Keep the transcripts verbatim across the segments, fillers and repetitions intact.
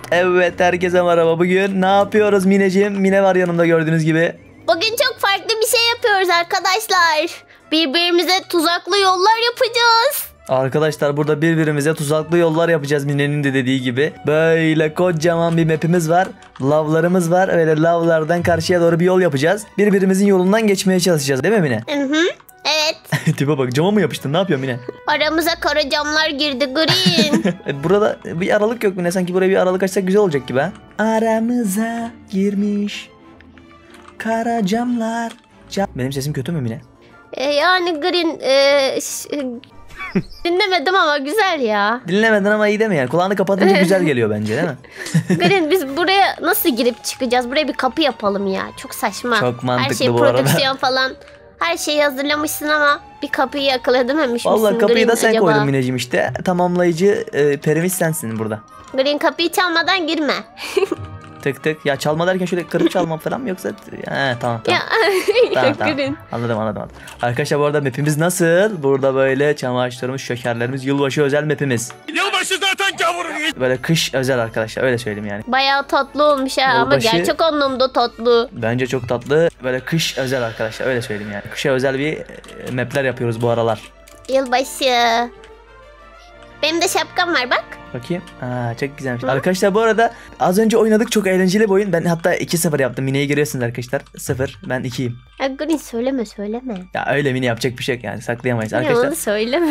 Evet, herkese merhaba. Bugün ne yapıyoruz Mineciğim? Mine var yanımda gördüğünüz gibi. Bugün çok farklı bir şey yapıyoruz arkadaşlar. Birbirimize tuzaklı yollar yapacağız. Arkadaşlar burada birbirimize tuzaklı yollar yapacağız Mine'nin de dediği gibi. Böyle kocaman bir map'imiz var. Lavlarımız var. Öyle lavlardan karşıya doğru bir yol yapacağız. Birbirimizin yolundan geçmeye çalışacağız değil mi Mine? Hı hı. Evet. Tipe bak, cama mı yapıştın? Ne yapıyorsun Mine? Aramıza kara camlar girdi Green. Burada bir aralık yok Mine. Sanki buraya bir aralık açsak güzel olacak gibi ha. Aramıza girmiş kara camlar. Cam... Benim sesim kötü mü Mine? e, yani Green e, ş- dinlemedim ama güzel ya. Dinlemedin ama iyi değil mi yani? Kulağını kapatınca güzel geliyor bence değil mi? Green biz buraya nasıl girip çıkacağız? Buraya bir kapı yapalım ya. Çok saçma. Çok mantıklı her şey bu arada. prodüksiyon falan. Her şeyi hazırlamışsın ama bir kapıyı akıl edememiş misin? Vallahi kapıyı Green da sen acaba? koydun Mineciğim işte. Tamamlayıcı e, perimiz sensin burada. Green kapıyı çalmadan girme. Tık tık. Ya çalma derken şöyle kırıp çalmam falan mı yoksa? He, tamam tamam. Ya Tamam, tamam. Green. Anladım anladım anladım. Arkadaşlar bu arada map'imiz nasıl? Burada böyle çam ağaçlarımız, şekerlerimiz, yılbaşı özel map'imiz. Yılbaşı zaten gavurun. Böyle kış özel arkadaşlar, öyle söyleyeyim yani. Bayağı tatlı olmuş ha ama Yılbaşı- gerçek anlamda tatlı. Bence çok tatlı. Böyle kış özel arkadaşlar, öyle söyleyeyim yani. Kışa özel bir e, map'ler yapıyoruz bu aralar. Yılbaşı. Benim de şapkam var bak. Bakayım. Aa, çok güzelmiş. Arkadaşlar bu arada az önce oynadık, çok eğlenceli bir oyun. Ben hatta iki sıfır yaptım. Mine'yi görüyorsunuz arkadaşlar. sıfır. Ben ikiyim. Ya Green söyleme söyleme. Ya öyle Mine, yapacak bir şey yok yani. Saklayamayız Ya arkadaşlar. onu söyleme.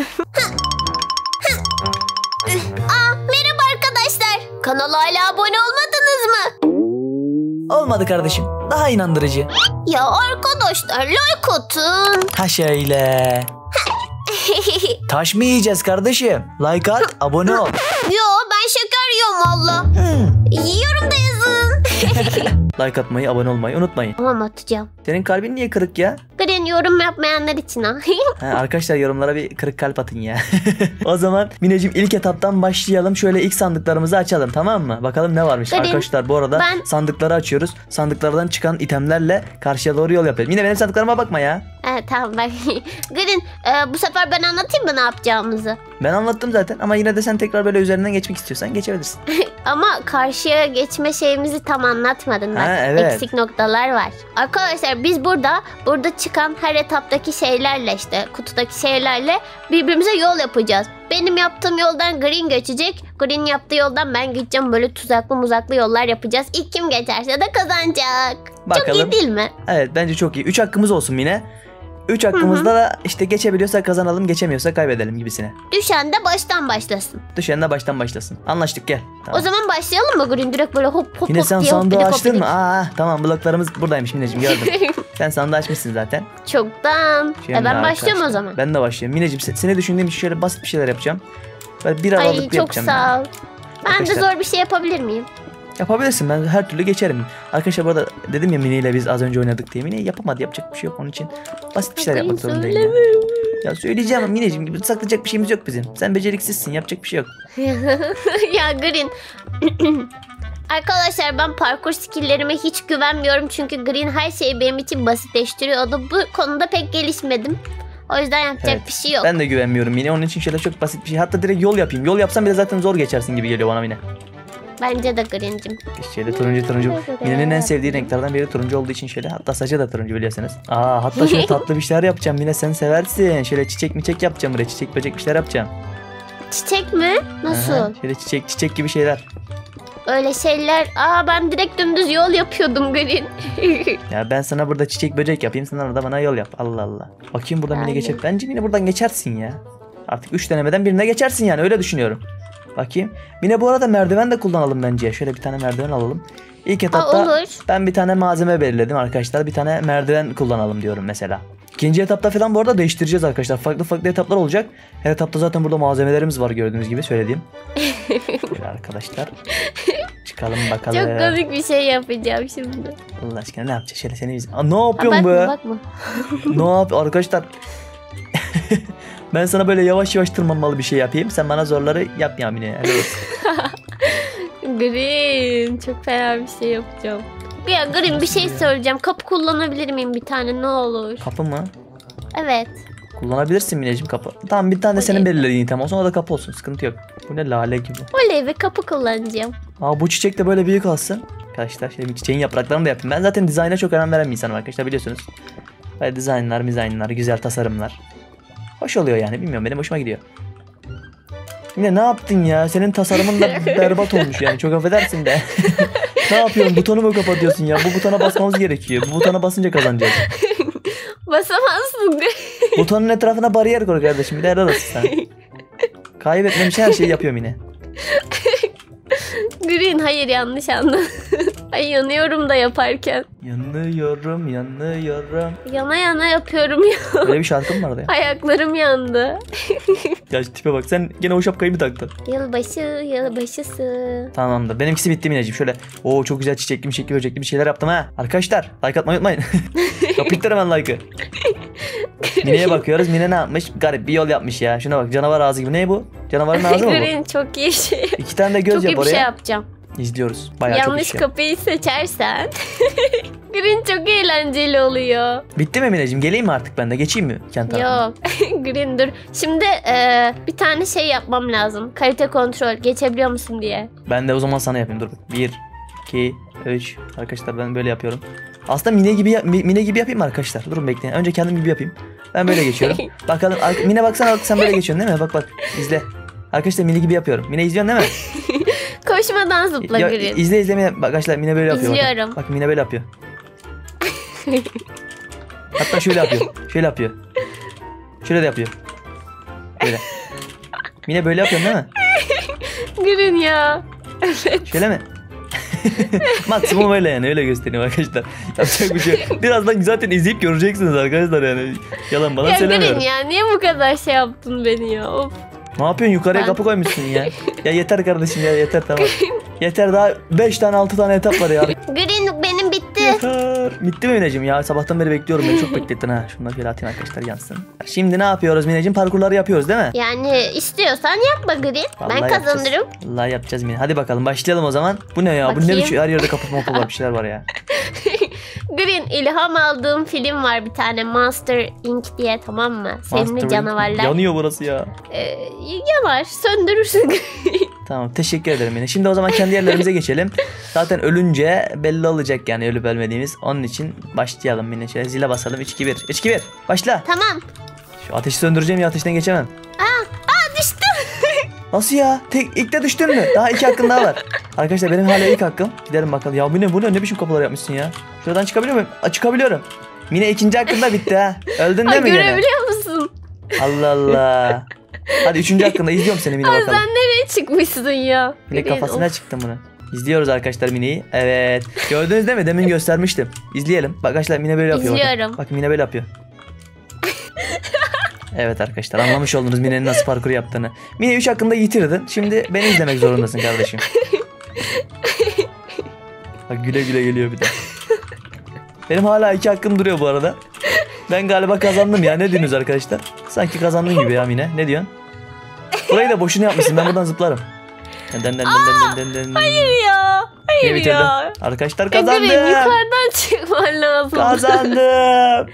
Aa, merhaba arkadaşlar. Kanala hala abone olmadınız mı? Olmadı kardeşim. Daha inandırıcı. Ya arkadaşlar like atın. Ha şöyle. Taş mı yiyeceğiz kardeşim? Like at, abone ol. Yo ben şeker yiyorum valla. Yiyorum da yazın. Like atmayı, abone olmayı unutmayın. Tamam atacağım. Senin kalbin niye kırık ya? Green yorum yapmayanlar için ha. Ha, arkadaşlar yorumlara bir kırık kalp atın ya. O zaman Mineciğim ilk etaptan başlayalım. Şöyle ilk sandıklarımızı açalım, tamam mı? Bakalım ne varmış. Green, Arkadaşlar bu arada ben- sandıkları açıyoruz. Sandıklardan çıkan itemlerle karşıya doğru yol yapıyoruz. Yine benim sandıklarıma bakma ya. Evet tamam bak. Green e, bu sefer ben anlatayım mı ne yapacağımızı? Ben anlattım zaten ama yine de sen tekrar böyle üzerinden geçmek istiyorsan geçebilirsin. Ama karşıya geçme şeyimizi tam anlatmadın bak. Ha, evet. Eksik noktalar var. Arkadaşlar biz burada burada çıkan her etaptaki şeylerle işte kutudaki şeylerle birbirimize yol yapacağız. Benim yaptığım yoldan Green geçecek. Green yaptığı yoldan ben geçeceğim. Böyle tuzaklı muzaklı yollar yapacağız. İlk kim geçerse de kazanacak. Çok Bakalım. iyi değil mi? Evet, bence çok iyi. üç hakkımız olsun yine. üç hakkımızda da işte geçebiliyorsak kazanalım, geçemiyorsak kaybedelim gibisine. Düşen de baştan başlasın. Düşen de baştan başlasın. Anlaştık, gel. Tamam. O zaman başlayalım mı Green? Direkt böyle hop hop Yine hop sen diye hop sandığı bir de hop açtın bir mı? de- Aa, tamam, bloklarımız buradaymış Mineciğim, gördüm. Sen sandığı açmışsın zaten. Çoktan. Şimdi E ben başlıyorum o arkadaşlar, zaman. Ben de başlayayım. Mineciğim se- seni düşündüğüm için şöyle basit bir şeyler yapacağım. Böyle bir aralıklı Ay çok yapacağım. sağ yani. ol. Ben de Arkadaşlar- zor bir şey yapabilir miyim? Yapabilirsin, ben her türlü geçerim. Arkadaşlar bu arada dedim ya Mine ile biz az önce oynadık diye. Mine yapamadı, yapacak bir şey yok onun için. Basit bir şeyler Green yapmak zorundayım. Ya. ya söyleyeceğim ama Mineciğim gibi saklayacak bir şeyimiz yok bizim. Sen beceriksizsin, yapacak bir şey yok. Ya Green. Arkadaşlar ben parkur skilllerime hiç güvenmiyorum. Çünkü Green her şeyi benim için basitleştiriyordu. Bu konuda pek gelişmedim. O yüzden yapacak Evet, bir şey yok. Ben de güvenmiyorum Mine, onun için şöyle çok basit bir şey. Hatta direkt yol yapayım. Yol yapsam bile zaten zor geçersin gibi geliyor bana Mine. Bence de Green'cim. Şöyle turuncu turuncu. Mine'nin en sevdiği renklerden biri turuncu olduğu için şöyle. Hatta saçı da turuncu biliyorsunuz. Aa, hatta şöyle tatlı bir şeyler yapacağım Mine, sen seversin. Şöyle çiçek miçek yapacağım buraya. Çiçek böcek bir şeyler yapacağım. Çiçek mi? Nasıl? Aha, şöyle çiçek çiçek gibi şeyler. Öyle şeyler. Aa ben direkt dümdüz yol yapıyordum Green. Ya ben sana burada çiçek böcek yapayım, sen orada bana yol yap. Allah Allah. Bakayım buradan Mine Yani. geçip. Bence Mine buradan geçersin ya. Artık üç denemeden birine geçersin yani, öyle düşünüyorum. Bakayım. Mine bu arada merdiven de kullanalım bence. Şöyle bir tane merdiven alalım. İlk etapta olur. ben bir tane malzeme belirledim arkadaşlar. Bir tane merdiven kullanalım diyorum mesela. İkinci etapta falan bu arada değiştireceğiz arkadaşlar. Farklı farklı etaplar olacak. Her etapta zaten burada malzemelerimiz var gördüğünüz gibi söylediğim. Şöyle arkadaşlar. Çıkalım bakalım. Çok komik bir şey yapacağım şimdi. Allah aşkına ne yapacağız? Şöyle seni biz... Aa, ne Aa, yapıyorsun bakma be? bakma. Ne yap arkadaşlar? Ben sana böyle yavaş yavaş tırmanmalı bir şey yapayım. Sen bana zorları yap ya Mine. Hadi bakalım. Green çok fena bir şey yapacağım. Ya Green bir şey söyleyeceğim. Kapı kullanabilir miyim bir tane ne olur? Kapı mı? Evet. Kullanabilirsin Mineciğim kapı. Tamam, bir tane de senin Oley. belirlediğin item olsun, o da kapı olsun. Sıkıntı yok. Bu ne lale gibi. Oley ve kapı kullanacağım. Aa, bu çiçek de böyle büyük olsun. Arkadaşlar şimdi çiçeğin yapraklarını da yapayım. Ben zaten dizayna çok önem veren bir insanım arkadaşlar, biliyorsunuz. Böyle dizaynlar, mizaynlar, güzel tasarımlar. Hoş oluyor yani, bilmiyorum, benim hoşuma gidiyor. Yine ne yaptın ya? Senin tasarımın da berbat olmuş yani, çok affedersin de. Ne yapıyorsun? Butonu mu kapatıyorsun ya? Bu butona basmamız gerekiyor. Bu butona basınca kazanacağız. Basamazsın. Butonun etrafına bariyer koy kardeşim. Bir de helal olsun sen. Kaybetmemiş her şeyi yapıyorum yine. Green, hayır, yanlış anladın. Ay, yanıyorum da yaparken. Yanıyorum, yanıyorum. Yana yana yapıyorum ya. Öyle bir şarkım vardı ya. Ayaklarım yandı. Ya tipe bak, sen gene o şapkayı mı taktın? Yılbaşı, yılbaşısı. Tamamdır. Benimkisi bitti Mineciğim. Şöyle o çok güzel çiçekli çiçekli böcekli bir şeyler yaptım ha. Arkadaşlar like atmayı unutmayın. Yapıştır hemen like'ı. Mine'ye bakıyoruz. Mine ne yapmış? Garip bir yol yapmış ya. Şuna bak, canavar ağzı gibi. Ne bu? Canavarın ağzı mı bu? Green çok iyi şey. İki tane de göz Çok yap iyi bir oraya. şey yapacağım. İzliyoruz. Bayağı çok Yanlış iş yap. kapıyı seçersen Green çok eğlenceli oluyor. Bitti mi Mineciğim? Geleyim mi artık ben de? Geçeyim mi? Kendi tarafıma? Yok. Green dur. Şimdi e, bir tane şey yapmam lazım. Kalite kontrol. Geçebiliyor musun diye. Ben de o zaman sana yapayım. Dur. Bir, iki, üç. Arkadaşlar ben böyle yapıyorum. Aslında Mine gibi yap- Mi- Mine gibi yapayım mı arkadaşlar? Durun bekleyin. Önce kendim gibi yapayım. Ben böyle geçiyorum. Bakalım. Ar- Mine baksana, bak sen böyle geçiyorsun değil mi? Bak bak. İzle. Arkadaşlar Mine gibi yapıyorum. Mine izliyorsun değil mi? Koşmadan zıpla Ya, Green. izle izle Mine. Bak arkadaşlar Mine böyle yapıyor. Bakın. İzliyorum. Bak Mine böyle yapıyor. Hatta şöyle yapıyor. Şöyle yapıyor. Şöyle de yapıyor. Böyle. Mine böyle yapıyorsun değil mi? Green ya. Şöyle mi? Maksimum öyle yani, öyle göstereyim arkadaşlar. Yapacak bir şey yok. Birazdan zaten izleyip göreceksiniz arkadaşlar yani. Yalan bana Ya söylemiyorum. Green ya, niye bu kadar şey yaptın beni ya? Of. Ne yapıyorsun, yukarıya Ben- kapı koymuşsun ya. Ya yeter kardeşim ya, yeter tamam. Yeter, daha beş tane altı tane etap var ya. Green benim bitti. Yeter. Bitti mi Mineciğim ya? Sabahtan beri bekliyorum, beni çok beklettin ha. Şunları şöyle atayım arkadaşlar, yansın. Şimdi ne yapıyoruz Mineciğim? Parkurları yapıyoruz değil mi? Yani istiyorsan yapma Green. Vallahi Ben kazanırım. Yapacağız. Vallahi yapacağız Mine. Hadi bakalım başlayalım o zaman. Bu ne ya? Bu ne Bakayım. biçim, her yerde kapı mapı var, bir şeyler var ya. Green, ilham aldığım film var bir tane, Monster Incorporated diye, tamam mı? Sevimli Master canavarlar. Yanıyor burası ya. Ee, yanar, söndürürsün. Tamam, teşekkür ederim yine. Şimdi o zaman kendi yerlerimize geçelim. Zaten ölünce belli olacak yani ölüp ölmediğimiz. Onun için başlayalım yine. Şöyle zile basalım. üç iki bir. üç iki bir. Başla. Tamam. Şu ateşi söndüreceğim ya, ateşten geçemem. Aa, aa düştüm. Nasıl ya? Tek ilk de düştün mü? Daha iki hakkın daha var. Arkadaşlar benim hala ilk hakkım. Gidelim bakalım. Ya bu ne bu ne? Ne biçim kapılar yapmışsın ya? Şuradan çıkabiliyor muyum? Aa, çıkabiliyorum. Mine ikinci hakkında bitti ha. Öldün Aa, değil mi gene? görebiliyor musun? Allah Allah. Hadi üçüncü hakkında izliyorum seni Mine Aa, bakalım. sen nereye çıkmışsın ya? Mine Green, kafasına of. çıktım bunu. İzliyoruz arkadaşlar Mine'yi. Evet. Gördünüz değil mi? Demin göstermiştim. İzleyelim. Bak arkadaşlar Mine böyle yapıyor. Bakın. İzliyorum. Bak Mine böyle yapıyor. Evet arkadaşlar, anlamış oldunuz Mine'nin nasıl parkur yaptığını. Mine üç hakkında yitirdin. Şimdi beni izlemek zorundasın kardeşim. Bak güle güle geliyor bir de. Benim hala iki hakkım duruyor bu arada. Ben galiba kazandım ya. Ne diyorsunuz arkadaşlar? Sanki kazandın gibi ya Mine. Ne diyorsun? Burayı da boşuna yapmışsın. Ben buradan zıplarım. Den den den den den den. Hayır ya. Yine Hayır bitirdim. ya. Arkadaşlar Green, kazandım. yukarıdan çıkman lazım. Kazandım.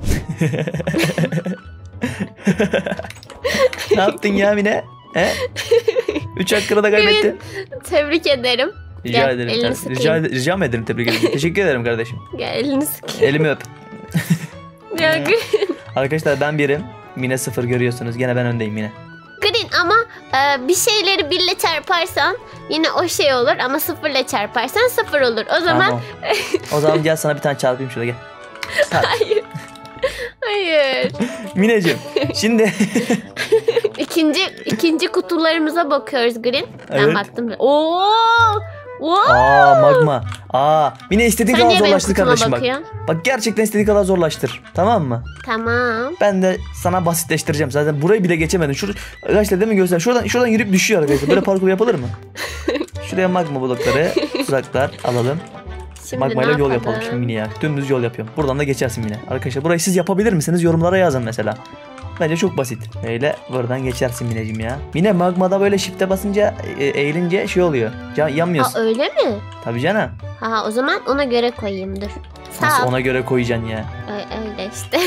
Ne yaptın ya Mine? He? Üç hakkını da kaybettin. Tebrik ederim. Rica Gel, ederim. elini Rica, sıkayım. rica mı ederim? Tebrik ederim. Teşekkür ederim kardeşim. Gel elini sıkayım. Elimi öp. Ya Green. Arkadaşlar ben birim. Mine sıfır, görüyorsunuz. Gene ben öndeyim yine. Green, ama e, bir şeyleri birle çarparsan yine o şey olur, ama sıfırla çarparsan sıfır olur. O zaman Tamam. O zaman gel sana bir tane çarpayım şurada, gel. Tak. hayır. Hayır. Mineciğim şimdi İkinci ikinci kutularımıza bakıyoruz Green. Ben Evet. baktım. Oo! Wow! Aa magma. Aa Mine istediğin Sen kadar niye benim zorlaştır kutuma kardeşim bak. bakıyorsun? Bak gerçekten istediğin kadar zorlaştır. Tamam mı? Tamam. Ben de sana basitleştireceğim. Zaten burayı bile geçemedin. Şur arkadaşlar değil mi göster? Şuradan şuradan yürüyüp düşüyor arkadaşlar. Böyle parkur yapılır mı? Şuraya magma blokları, tuzaklar alalım. Şimdi Magmayla ne yol yapalım şimdi Mine ya. Dümdüz yol yapıyorum. Buradan da geçersin Mine. Arkadaşlar burayı siz yapabilir misiniz? Yorumlara yazın mesela. Bence çok basit. Böyle buradan geçersin Mineciğim ya. Mine magmada böyle shift'e basınca e, eğilince şey oluyor. Can, yanmıyorsun. Aa, öyle mi? Tabii canım. Ha, o zaman ona göre koyayım, dur. Sağ Nasıl ol. ona göre koyacaksın ya. Ö- Öyle işte.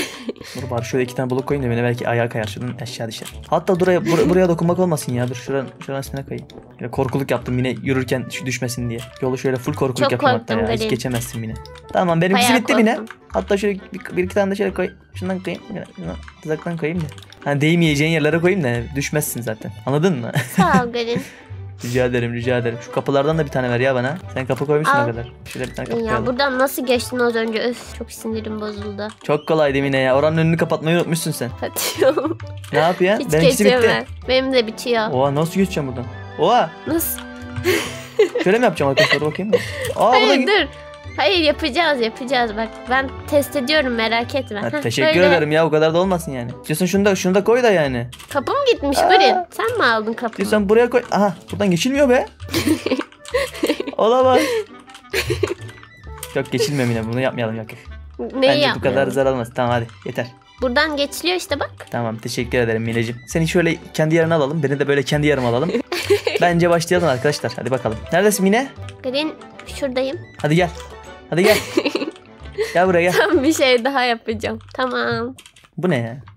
Dur bari şöyle iki tane blok koyayım da beni belki ayağa kayar. Şuradan aşağı düşer. Hatta buraya, bur- buraya dokunmak olmasın ya. Dur şuranın, şuranın üstüne koyayım. Yine korkuluk yaptım yine yürürken şu düşmesin diye. Yolu şöyle full korkuluk Çok yapayım hatta korktum ya. Hiç Green. geçemezsin yine. Tamam benimkisi Bayağı bitti yine. korktum. Hatta şöyle bir, bir iki tane de şöyle koy. Şundan koyayım. Şundan tuzaktan koyayım da. Hani değmeyeceğin yerlere koyayım da düşmezsin zaten. Anladın mı? Sağ ol Green. Rica ederim rica ederim. Şu kapılardan da bir tane ver ya bana. Sen kapı koymuşsun Al. o kadar. Şöyle bir tane kapı Ya koyalım. buradan nasıl geçtin az önce? Öf çok sinirim bozuldu. Çok kolaydı yine ya. Oranın önünü kapatmayı unutmuşsun sen. Kaçıyorum. Ne yapıyorsun? Hiç Benimkisi bitti. geçemem. Benim de bitiyor. Oha nasıl geçeceğim buradan? Oha. Nasıl? Şöyle mi yapacağım arkadaşlar bakayım mı? Aa Hayır burada... dur. Hayır yapacağız yapacağız bak. Ben test ediyorum merak etme. Ha, Heh, teşekkür böyle. ederim ya o kadar da olmasın yani. Diyorsan şunu da, şunu da koy da yani. Kapım gitmiş Aa. Green. Sen mi aldın kapımı? Diyorsan buraya koy. Aha buradan geçilmiyor be. Olamaz. Yok geçilmiyor yine bunu yapmayalım yok. Neyi Bence bu yapmayalım? kadar zar olmaz. Tamam hadi yeter. Buradan geçiliyor işte bak. Tamam teşekkür ederim Mineciğim. Seni şöyle kendi yerine alalım. Beni de böyle kendi yerime alalım. Bence başlayalım arkadaşlar. Hadi bakalım. Neredesin Mine? Green şuradayım. Hadi gel. Hadi gel. Gel buraya gel. Tam bir şey daha yapacağım. Tamam. Bu ne ya?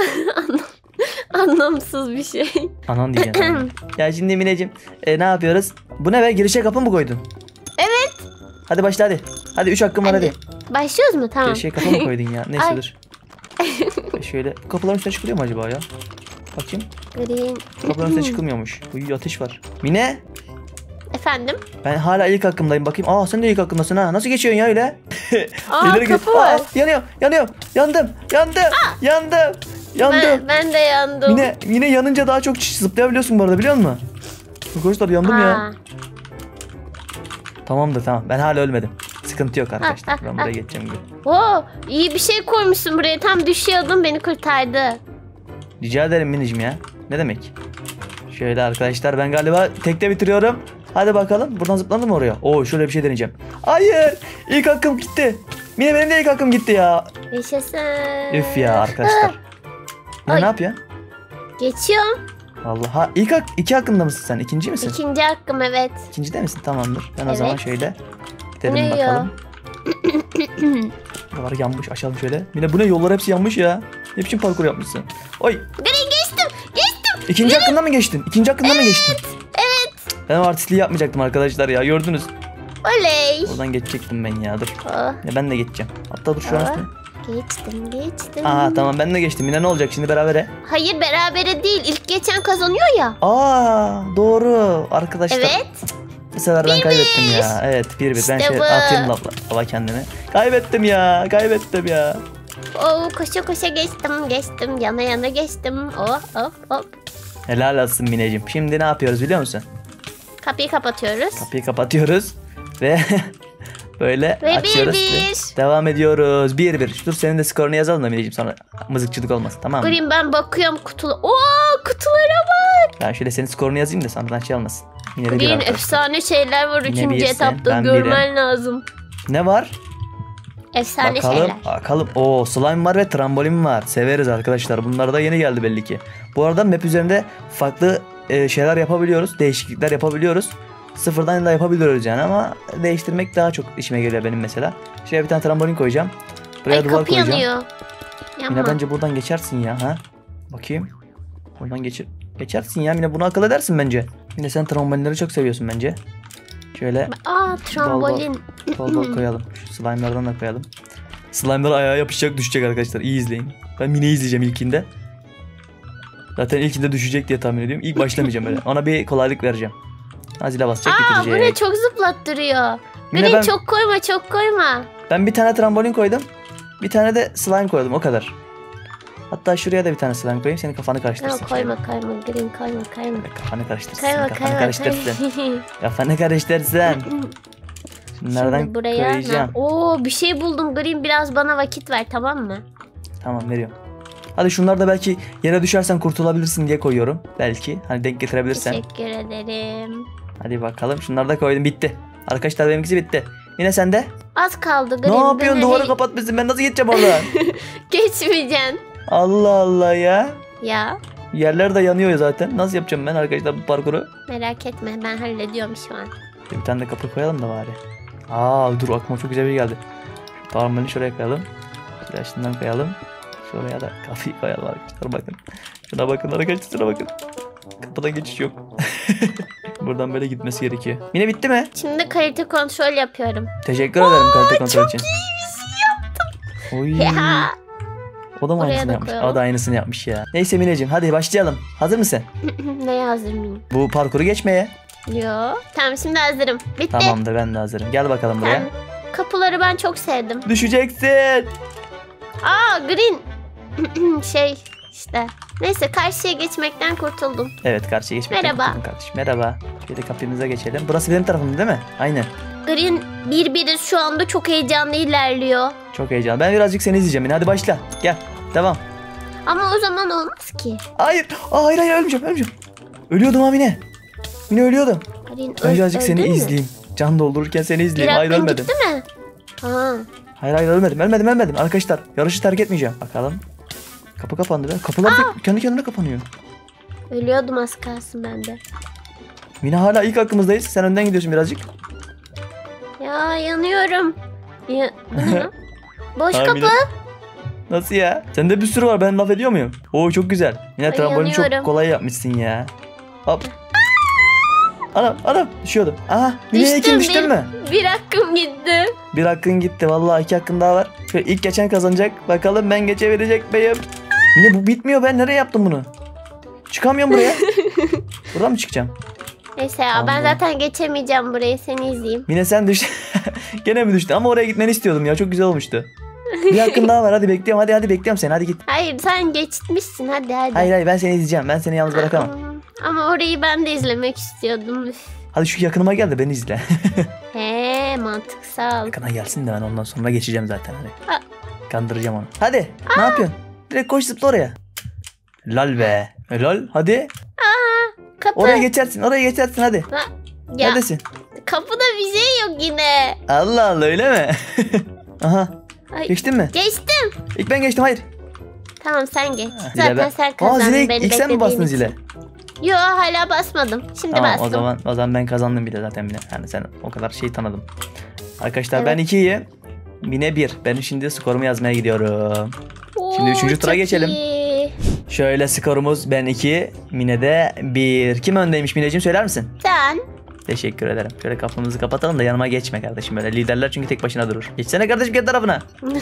Anlamsız bir şey. Anan diyeceğim. Ya şimdi Mineciğim e, ne yapıyoruz? Bu ne be? Girişe kapı mı koydun? Evet. Hadi başla hadi. Hadi üç hakkım var hadi. Başlıyoruz mu? Tamam. Girişe kapı mı koydun ya? Neyse Ay. dur. E, şöyle bu kapıların üstüne çıkılıyor mu acaba ya? Bakayım. Green. Kapıların üstüne çıkılmıyormuş. Uy ateş var. Mine. Efendim? Ben hala ilk hakkımdayım bakayım. Aa sen de ilk hakkındasın ha. Nasıl geçiyorsun ya öyle? Aa İleri git. kapı var. Aa, yanıyor, yanıyor. Yandım, yandım, yandım, yandım. Ben, ben de yandım. Yine, yine yanınca daha çok zıplayabiliyorsun bu arada biliyor musun? Arkadaşlar yandım ya. Aa, Tamamdır tamam. Ben hala ölmedim. Sıkıntı yok arkadaşlar. ha, Ben ha. buraya geçeceğim gibi. Oo, iyi bir şey koymuşsun buraya. Tam düşüyordum beni kurtardı. Rica ederim Minicim ya. Ne demek? Şöyle arkadaşlar ben galiba tekte bitiriyorum. Hadi bakalım. Buradan zıplandı mı oraya? Oo şöyle bir şey deneyeceğim. Hayır. İlk hakkım gitti. Mine benim de ilk hakkım gitti ya. Yaşasın. Üf ya arkadaşlar. Mine Ay. ne yapıyorsun? Geçiyorum. Vallahi ha, ilk hak, iki hakkında mısın sen? İkinci misin? İkinci hakkım evet. İkinci de misin? Tamamdır. Ben o Evet. zaman şöyle gidelim Ne ya? bakalım. Buralar yanmış. Açalım şöyle. Mine bu ne? Yollar hepsi yanmış ya. Ne biçim parkur yapmışsın? Oy. Green geçtim. Geçtim. İkinci hakkında mı geçtin? İkinci hakkında mı geçtin? Evet. Ben o artistliği yapmayacaktım arkadaşlar ya. Gördünüz. Oley. Oradan geçecektim ben ya. Dur. Oh, Ya ben de geçeceğim. Hatta dur şu an Aa. üstüne. geçtim geçtim. Aa tamam ben de geçtim. Yine ne olacak şimdi berabere? Hayır berabere değil. İlk geçen kazanıyor ya. Aa doğru arkadaşlar. Evet. Bu sefer ben kaybettim ya. Evet bir bir. Ben İşte şey bu. atayım lafla, lava kendimi. Kaybettim ya. Kaybettim ya. Oo, koşa koşa geçtim geçtim. Yana yana geçtim. Oh hop hop. Helal olsun Mineciğim. Şimdi ne yapıyoruz biliyor musun? Kapıyı kapatıyoruz. Kapıyı kapatıyoruz ve böyle Ve açıyoruz. bir ve bir. Devam ediyoruz. Bir bir. Dur senin de skorunu yazalım da Mineciğim sonra mızıkçılık olmasın tamam mı? Green ben bakıyorum kutulu. Oo kutulara bak. Ben şöyle senin skorunu yazayım da sonra şey olmasın. Yine de bir Green arkadaşlar. efsane şeyler var. Yine Üçüncü birsin, etapta ben görmen lazım. Ne var? Efsane Bakalım. şeyler. Bakalım. Oo slime var ve trambolin var. Severiz arkadaşlar. Bunlar da yeni geldi belli ki. Bu arada map üzerinde farklı e, şeyler yapabiliyoruz. Değişiklikler yapabiliyoruz. Sıfırdan da yapabiliyoruz yani ama değiştirmek daha çok işime geliyor benim mesela. Şuraya bir tane trambolin koyacağım. Buraya Ay duvar kapı koyacağım. yanıyor. Yine Yanma. bence buradan geçersin ya ha. Bakayım. Buradan geçir. Geçersin ya yine bunu akıl edersin bence. Yine sen trambolinleri çok seviyorsun bence. Şöyle Aa trambolin. bol bol koyalım. Şu slime'lardan da koyalım. Slime'lar ayağa yapışacak düşecek arkadaşlar. İyi izleyin. Ben Mine'yi izleyeceğim ilkinde. Zaten ilkinde düşecek diye tahmin ediyorum. İlk başlamayacağım öyle. Ona bir kolaylık vereceğim. Azile basacak Aa bu getirecek. ne çok zıplattırıyor. Mine Green ben, çok koyma çok koyma. ben bir tane trambolin koydum. Bir tane de slime koydum o kadar. Hatta şuraya da bir tane slime koyayım. Senin kafanı karıştırsın. Yok koyma koyma Green koyma koyma. Şöyle kafanı karıştırsın. Koyma kafanı koyma karıştırsın. koyma. Kafanı karıştırsın. Şunlardan Şimdi buraya koyacağım. ne- Oo bir şey buldum Green biraz bana vakit ver tamam mı? Tamam veriyorum. Hadi şunlar da belki yere düşersen kurtulabilirsin diye koyuyorum. Belki hani denk getirebilirsen. Teşekkür ederim. Hadi bakalım şunları da koydum bitti. Arkadaşlar benimkisi bitti. Yine sende. Az kaldı Green. Ne yapıyorsun ben duvarı hani kapatmışsın ben nasıl geçeceğim oradan? Geçmeyeceksin. Allah Allah ya. Ya Yerler de yanıyor ya zaten. Nasıl yapacağım ben arkadaşlar bu parkuru? merak etme ben hallediyorum şu an. Bir tane de kapı koyalım da bari. Aa dur aklıma çok güzel bir şey geldi. Şu parmağını şuraya koyalım. Şuraya şundan koyalım. Şuraya da kafayı koyalım arkadaşlar, bakın. Şuna bakın arkadaşlar, şuna bakın. Kapıdan geçiş yok. Buradan böyle gitmesi gerekiyor. Mine bitti mi? Şimdi kalite kontrol yapıyorum. Teşekkür ederim kalite kontrol için. Çok iyi bir şey yaptım. Oy. Ya. O da mı Buraya aynısını da yapmış? koyalım. O da aynısını yapmış ya. Neyse Mineciğim, hadi başlayalım. Hazır mısın? Neye hazır mıyım? Bu parkuru geçmeye. Yo. Tamam şimdi hazırım. Bitti. Tamamdır, ben de hazırım. Gel bakalım buraya. Tamam. Kapıları ben çok sevdim. Düşeceksin. Aa green. şey işte. Neyse karşıya geçmekten kurtuldum. Evet, karşıya geçmek. Merhaba. Kardeşim. Merhaba. Şöyle kapımıza geçelim. Burası benim tarafım değil mi? Aynen. Green bir biriz şu anda çok heyecanlı ilerliyor. Çok heyecanlı. Ben birazcık seni izleyeceğim. Yine hadi başla. Gel. Devam. Ama o zaman olmaz ki. Hayır. Aa, hayır hayır ölmeyeceğim. Ölmeyeceğim. Ölüyordum ha Mine. Mine ölüyordum. Green Ben öl- birazcık seni öldün mü? izleyeyim. Can doldururken seni Bir izleyeyim. Hayır hakkın ölmedim. gitti mi? Ha. Hayır hayır ölmedim. Ölmedim ölmedim. Arkadaşlar yarışı terk etmeyeceğim. Bakalım. Kapı kapandı be. Kapılar da kendi kendine kapanıyor. Ölüyordum az kalsın ben de. Mine hala ilk hakkımızdayız. Sen önden gidiyorsun birazcık. Ya yanıyorum. Ya, bu ne lan? Boş Ha, kapı. Mine. Nasıl ya? Sende bir sürü var. Ben laf ediyor muyum? Oo çok güzel. Mine Ay, trambolini çok yanıyorum. kolay yapmışsın ya. Hop. Anam anam düşüyordum. Aha Mine'ye Düştüm, kim düştün bir- mü? Bir hakkım gitti. Bir hakkın gitti. Vallahi iki hakkın daha var. Şöyle ilk geçen kazanacak. Bakalım ben geçebilecek miyim? Mine bu bitmiyor. Ben nereye yaptım bunu? Çıkamıyorum buraya. Buradan mı çıkacağım? Neyse ya Tamam. ben zaten geçemeyeceğim burayı, seni izleyeyim. Mine sen düş. Gene mi düştün? Ama oraya gitmeni istiyordum ya. Çok güzel olmuştu. Bir hakkın daha var. Hadi bekliyorum. Hadi hadi bekliyorum seni. Hadi git. Hayır sen geçmişsin, hadi hadi. Hayır hayır ben seni izleyeceğim. Ben seni yalnız bırakamam. Aa, Ama orayı ben de izlemek istiyordum. Üf. Hadi şu yakınıma gel de beni izle. He mantıksal. Yakına gelsin de ben ondan sonra geçeceğim zaten. Hadi. Aa. Kandıracağım onu. Hadi. Ne yapıyorsun? Direkt koş zıpla oraya. Lal be. Lal. Hadi. Kapı. Oraya geçersin. Oraya geçersin hadi. Ha, ya Neredesin? kapıda bir şey yok yine. Allah Allah öyle mi? Aha. Ay, Geçtin mi? geçtim. İlk ben geçtim hayır. Tamam sen geç. Zile Zaten ben- sen Aa kazandın zile beni ilk sen mi beklediğin bastın için. zile? Yo hala basmadım. Şimdi Tamam bastım. o zaman o zaman ben kazandım bile zaten Mine. Yani sen o kadar şey tanıdım. Arkadaşlar Evet. ben ikiyi. Mine bir. Ben şimdi skorumu yazmaya gidiyorum. Şimdi Oo, üçüncü tura çok geçelim. iyi. Şöyle skorumuz ben iki. Mine de bir. Kim öndeymiş Mineciğim söyler misin? Sen. Teşekkür ederim. Şöyle kapımızı kapatalım da yanıma geçme kardeşim böyle. Liderler çünkü tek başına durur. Geçsene kardeşim kendi tarafına.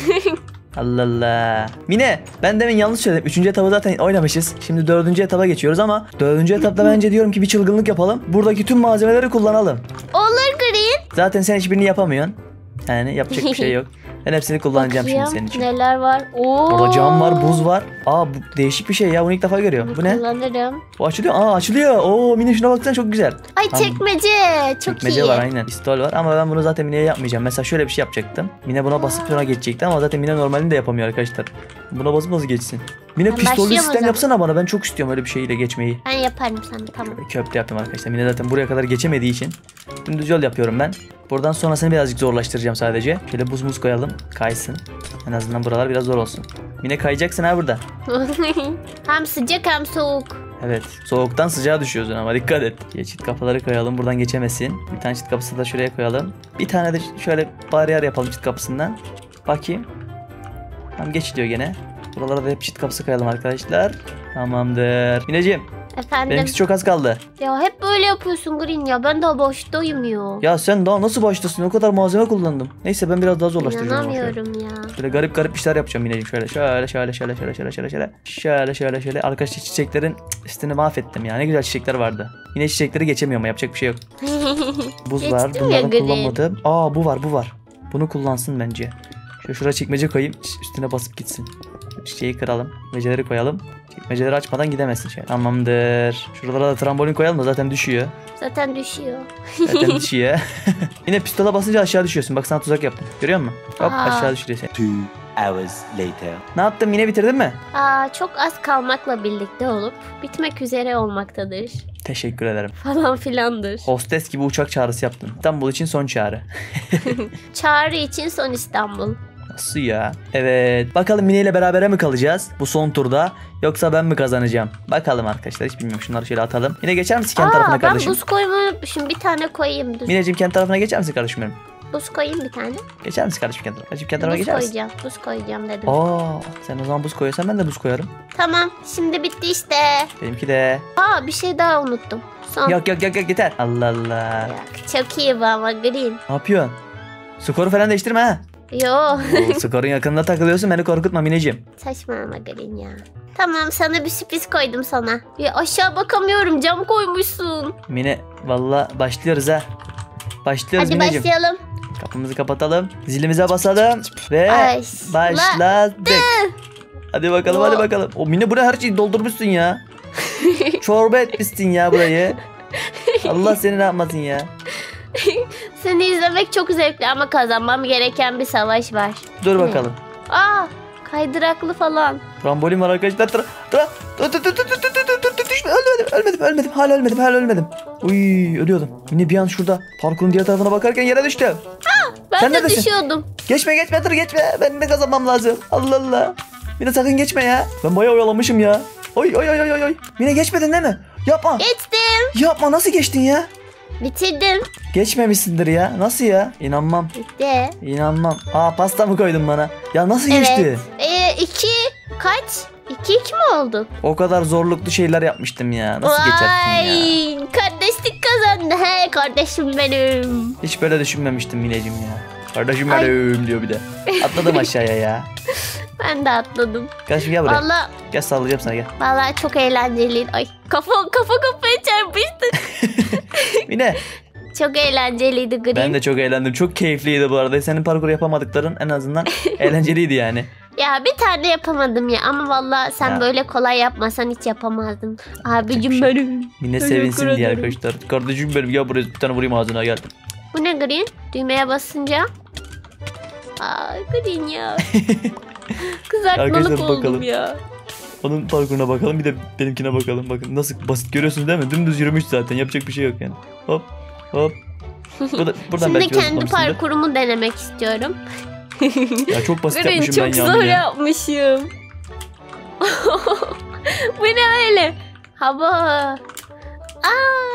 Allah Allah. Mine ben demin yanlış söyledim. Üçüncü etabı zaten oynamışız. Şimdi dördüncü etaba geçiyoruz ama dördüncü etapta bence diyorum ki bir çılgınlık yapalım. Buradaki tüm malzemeleri kullanalım. Olur Green. Zaten sen hiçbirini yapamıyorsun. Yani yapacak bir şey yok. Ben hepsini kullanacağım şimdi Bakayım, senin için. neler var? Oo. Burada cam var, buz var. Aa bu değişik bir şey ya. Bunu ilk defa görüyorum. Bu ne? Kullanırım. Bu açılıyor. Aa açılıyor. Oo Mine şuna baksana çok güzel. Ay Tamam. çekmece. Çok Çekmece iyi. var aynen. Pistol var ama ben bunu zaten Mine'ye yapmayacağım. Mesela şöyle bir şey yapacaktım. Mine buna basıp sonra geçecekti ama zaten Mine normalini de yapamıyor arkadaşlar. Buna basıp nasıl geçsin? Mine Ben pistollü başlıyorum o sistem zaman. yapsana bana. Ben çok istiyorum öyle bir şeyle geçmeyi. Ben yaparım sana tamam. Köprü yaptım arkadaşlar. Mine zaten buraya kadar geçemediği için dümdüz yol yapıyorum ben. Buradan sonrasını birazcık zorlaştıracağım sadece. Şöyle buz muz koyalım. Kaysın. En azından buralar biraz zor olsun. Mine kayacaksın ha burada. Hem sıcak hem soğuk. Evet. Soğuktan sıcağa düşüyorsun ama dikkat et. Geçit kapıları koyalım. Buradan geçemesin. Bir tane çit kapısı da şuraya koyalım. Bir tane de şöyle bariyer yapalım çit kapısından. Bakayım. Tamam geçiliyor gene. Buralara da hep çit kapısı koyalım arkadaşlar. Tamamdır. Mineciğim Efendim. benimkisi çok az kaldı. Ya hep böyle yapıyorsun Green ya. Ben daha boştayım ya. Ya sen daha nasıl başlasın? O kadar malzeme kullandım. Neyse ben biraz daha zorlaştıracağım. ama şöyle. İnanamıyorum ya. Şöyle garip garip işler yapacağım Mineciğim. Şöyle şöyle şöyle şöyle şöyle şöyle şöyle şöyle şöyle şöyle şöyle. Arkadaşlar çiçeklerin üstünü mahvettim ya. Ne güzel çiçekler vardı. Yine çiçekleri geçemiyorum ama yapacak bir şey yok. Buz var. Geçtim ya Bunlardan Green. kullanmadım. Aa bu var bu var. Bunu kullansın bence. Şöyle şuraya çekmece koyayım. Üstüne basıp gitsin. Çiçeği kıralım. Çekmeceleri koyalım. Çekmeceleri açmadan gidemezsin şey. Tamamdır. Şuralara da trambolin koyalım da zaten düşüyor. Zaten düşüyor. Zaten düşüyor. Yine pistola basınca aşağı düşüyorsun. Bak sana tuzak yaptım. Görüyor musun? Hop Aa. aşağı düşürüyor seni. Two hours later. Ne yaptın? Yine bitirdin mi? Aa, çok az kalmakla birlikte olup bitmek üzere olmaktadır. Teşekkür ederim. Falan filandır. Hostes gibi uçak çağrısı yaptın. İstanbul için son çağrı. Çağrı için son İstanbul. Nasıl ya? Evet. Bakalım Mine ile berabere mi kalacağız bu son turda? Yoksa ben mi kazanacağım? Bakalım arkadaşlar. Hiç bilmiyorum. Şunları şöyle atalım. Yine geçer misin kendi tarafına Aa, ben kardeşim? buz koymayı unutmuşum. Bir tane koyayım dur. Mineciğim kendi tarafına geçer misin kardeşim benim? Buz koyayım bir tane. Geçer misin kardeşim kendi tarafa? Kardeşim kendi tarafa Buz geçer misin? koyacağım. Buz koyacağım dedim. Aa, sen o zaman buz koyuyorsan ben de buz koyarım. Tamam. Şimdi bitti işte. Benimki de. Aa bir şey daha unuttum. Son. Yok yok yok yok yeter. Allah Allah. Yok, çok iyi bu ama Green. Ne yapıyorsun? Skoru falan değiştirme ha. Yo. Oo, skorun yakınında takılıyorsun, beni korkutma Mineciğim. Saçmalama Green ya. Tamam sana bir sürpriz koydum sana. Ya aşağı bakamıyorum, cam koymuşsun. Mine valla başlıyoruz ha. Başlıyoruz Hadi Mineciğim. başlayalım. Kapımızı kapatalım. Zilimize basalım. Ve Başla- başladık. Hadi bakalım O- hadi bakalım. O Mine buraya her şeyi doldurmuşsun ya. Çorba etmişsin ya burayı. Allah seni ne yapmasın ya. Seni izlemek çok zevkli ama kazanmam gereken bir savaş var. Dur Ne? bakalım. Aa kaydıraklı falan. Trambolin var arkadaşlar. Tra, tra, dur, dur, dur, dur, dur, dur, dur, dur, dur, düşme. Ölmedim, ölmedim, ölmedim. Hala ölmedim, hala ölmedim. Uy, ölüyordum. Mine bir an şurada parkurun diğer tarafına bakarken yere düştüm. Ben Sen de neredesin? düşüyordum. Geçme, geçme, dur geçme. Ben de kazanmam lazım. Allah Allah. Mine sakın geçme ya. Ben bayağı oyalamışım ya. Oy, oy, oy, oy, oy. Mine geçmedin değil mi? Yapma. Geçtim. Yapma, nasıl geçtin ya? Bitirdim. Geçmemişsindir ya. Nasıl ya? İnanmam. Bitti. İnanmam. Aa, pasta mı koydun bana? Ya nasıl geçti? Evet. Ee, iki kaç? İki iki mi olduk? O kadar zorluklu şeyler yapmıştım ya. Nasıl geçersin ya? Vay, kardeşlik kazandı. He kardeşim benim. Hiç böyle düşünmemiştim Mineciğim ya. Kardeşim Ay. benim diyor bir de. Atladım aşağıya ya. Ben de atladım. Kardeşim gel buraya. Valla Gel sallayacağım sana gel. valla çok eğlenceliydi. Ay kafa kafa kafaya çarpıştık. Mine. Çok eğlenceliydi Green. Ben de çok eğlendim. Çok keyifliydi bu arada. Senin parkur yapamadıkların en azından eğlenceliydi yani. Ya bir tane yapamadım ya ama valla sen Ya. böyle kolay yapmasan hiç yapamazdın. Abicim şey. benim. Mine Teşekkür sevinsin diye ederim. arkadaşlar. Kardeşim benim gel buraya bir tane vurayım ağzına gel. Bu ne Green? Düğmeye basınca. Aa Green ya. Kızartmalık Arkadaşlar, oldum bakalım. ya. Onun parkuruna bakalım bir de benimkine bakalım. Bakın nasıl basit görüyorsunuz değil mi? Dümdüz yürümüş zaten. Yapacak bir şey yok yani. Hop hop. Burada, buradan Şimdi belki biraz kendi zıplamışsındır. parkurumu denemek istiyorum. Ya çok basit Green yapmışım çok ben ya. zor Mine. yapmışım. Bu ne öyle? Hava. Aa.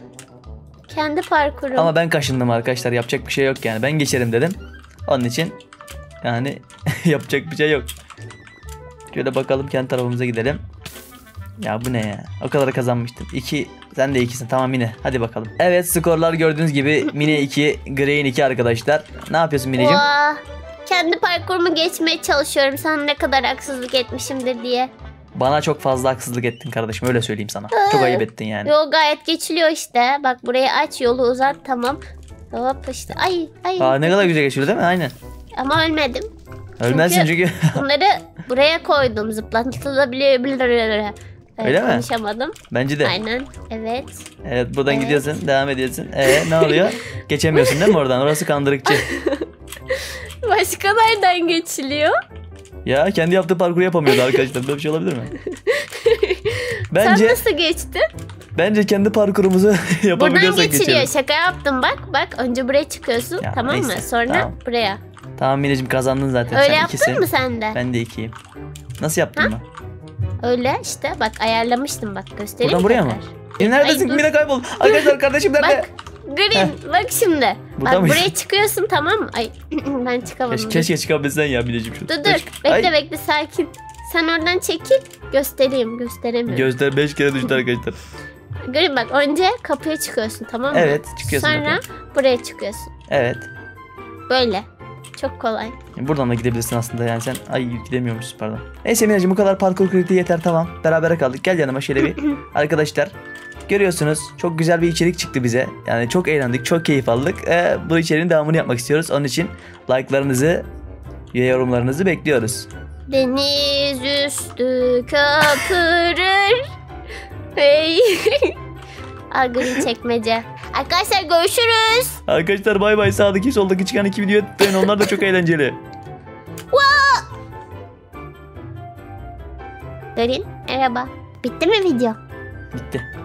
Kendi parkurum. Ama ben kaşındım arkadaşlar. Yapacak bir şey yok yani. Ben geçerim dedim. Onun için yani yapacak bir şey yok. Şöyle bakalım kendi tarafımıza gidelim. Ya bu ne ya? O kadar kazanmıştım. iki, sen de ikisin. Tamam Mine. Hadi bakalım. Evet skorlar gördüğünüz gibi Mine iki, Green iki arkadaşlar. Ne yapıyorsun Mineciğim? Vaa, kendi parkurumu geçmeye çalışıyorum. Sana ne kadar haksızlık etmişimdir diye. Bana çok fazla haksızlık ettin kardeşim. Öyle söyleyeyim sana. Çok ayıp ettin yani. Yol gayet geçiliyor işte. Bak burayı aç, yolu uzat, tamam. Hop işte. Ay ay. Aa, ne kadar güzel geçiyor değil mi? Aynen. Ama ölmedim. Ölmezsin çünkü. Bunları buraya koydum. Zıplatılabilir. Evet, Öyle mi? konuşamadım. Bence de. Aynen. Evet. Evet buradan Evet. gidiyorsun. Devam ediyorsun. Ee ne oluyor? Geçemiyorsun değil mi oradan? Orası kandırıkçı. Başka nereden geçiliyor? Ya kendi yaptığı parkuru yapamıyordu arkadaşlar. Böyle bir şey olabilir mi? Sen Bence nasıl geçtin? bence kendi parkurumuzu Buradan yapabiliyorsak geçiliyor. geçelim. Şaka yaptım bak. Bak önce buraya çıkıyorsun. Ya, tamam mı? neyse, Sonra tamam. buraya. Tamam Mineciğim kazandın zaten. Öyle sen yaptın ikisin. mı sen de? Ben de ikiyim. Nasıl yaptın mı? Öyle işte bak ayarlamıştım bak göstereyim. Buradan buraya mı? tekrar. Mine neredesin? Ay, dur. Mine kayboldu. Arkadaşlar kardeşim nerede? Bak Green bak şimdi. Burada bak mıyız? buraya çıkıyorsun tamam mı? Ay ben çıkamadım. Keşke, keşke çıkabilsen ya Mineciğim. Şu Dur dur bekle Ay, bekle sakin. Sen oradan çekil göstereyim gösteremiyorum. Gözler beş kere düştü arkadaşlar. Green bak önce kapıya çıkıyorsun tamam mı? Evet, çıkıyorsun Sonra bakayım. buraya çıkıyorsun. Evet. Böyle. Çok kolay. Buradan da gidebilirsin aslında yani sen. Ay gidemiyormuşsun pardon. Neyse Mineciğim bu kadar parkur kritiği yeter tamam. Berabere kaldık. Gel yanıma şöyle bir. Arkadaşlar görüyorsunuz çok güzel bir içerik çıktı bize. Yani çok eğlendik, çok keyif aldık. Ee, bu içeriğin devamını yapmak istiyoruz. Onun için like'larınızı ve yorumlarınızı bekliyoruz. Deniz üstü köpürür. Hey. Al Green çekmece. Arkadaşlar görüşürüz. Arkadaşlar bay bay, sağdaki soldaki çıkan iki videoya tıklayın. Onlar da çok eğlenceli. Green merhaba. Bitti mi video? Bitti.